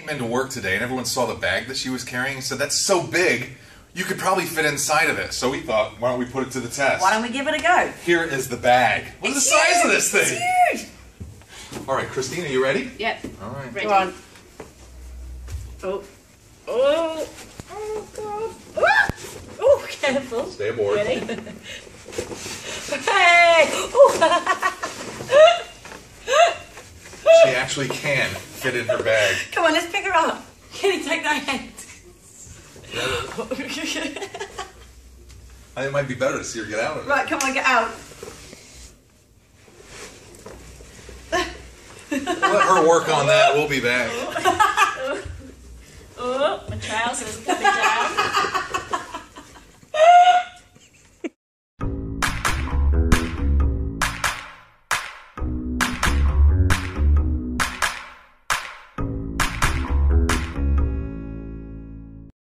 came into work today and everyone saw the bag that she was carrying and said, that's so big, you could probably fit inside of it. So we thought, why don't we put it to the test? Why don't we give it a go? Here is the bag. What is the size of this thing? It's huge. All right, Christine, are you ready? Yep. All right. Ready. Go on. Oh. Oh. Oh, God. Ah! Oh, careful. Stay aboard. Ready? Hey! Oh. She actually can fit in her bag. Come on, let's pick her up. Can you take that hand? I think it might be better to see her get out of it. Right, come on, get out. Let her work on that. We'll be back. Oh, my trousers.